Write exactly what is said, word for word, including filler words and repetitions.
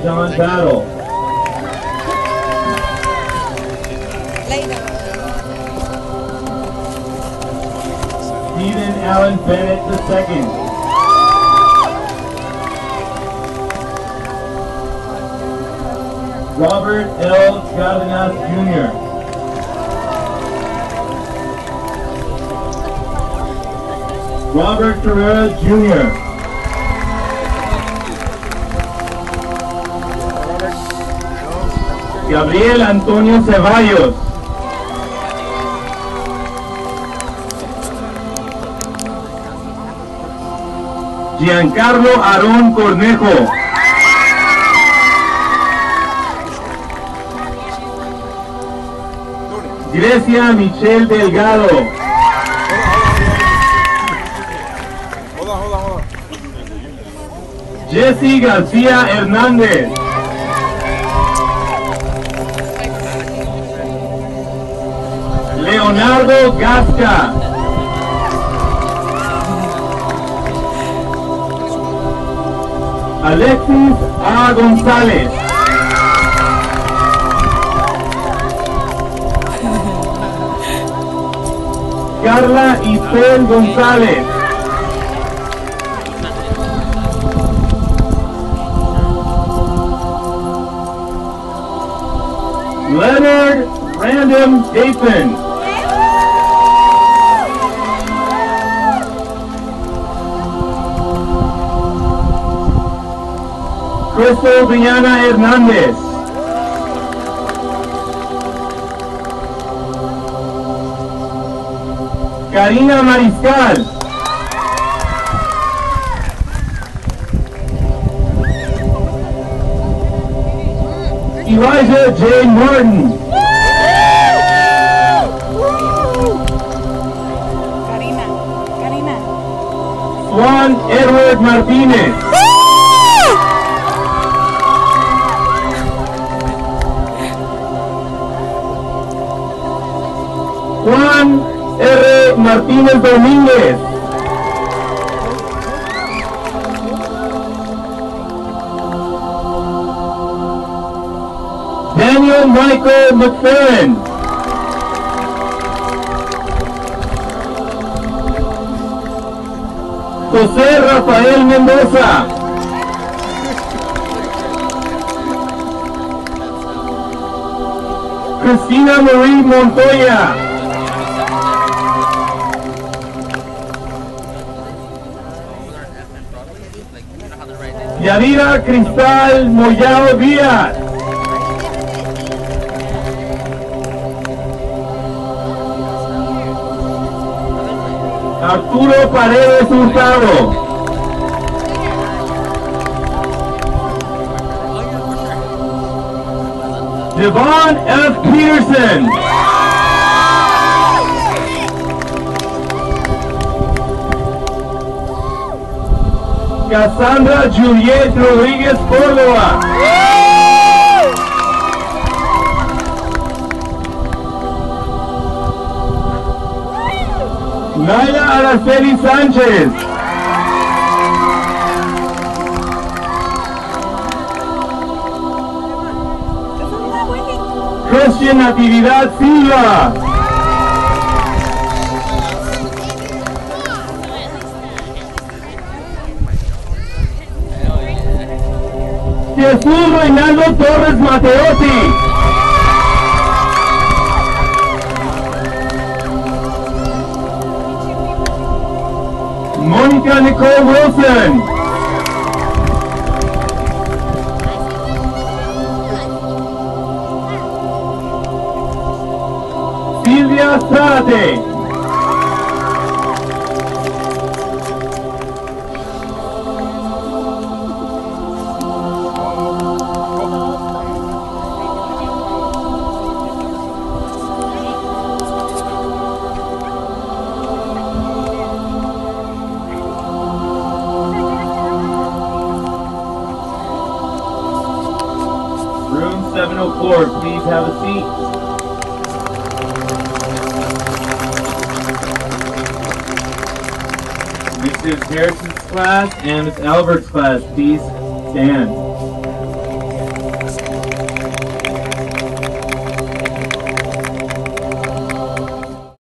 John Battle. Stephen Allen Bennett the second. Robert L. Cardenas Junior Robert Carrera Junior Gabriel Antonio Ceballos. Giancarlo Aarón Cornejo. Grecia Michelle Delgado. Jesse García Hernández. Leonardo Gasca. Alexis A. González. Carla Isel González. Leonard Random Dathan. Crystal Diana Hernández. Karina Mariscal. Elijah J. Martin. Karina, Karina. Juan Edward Martínez. Juan R. Martínez Domínguez. Daniel Michael McFerrin. José Rafael Mendoza. Cristina Marie Montoya. Yadira Cristal Moyao Díaz. Arturo Paredes Hurtado. Devon F. Peterson. Cassandra Juliet Rodríguez Córdoba. Naila Araceli Sánchez. Christian Natividad Silva. Jesús Reinaldo Torres Mateotti. Mónica Nicole Wilson. Silvia Zárate. Room seven oh four, please have a seat. Missus Harrison's class and Miss Albert's class, please stand.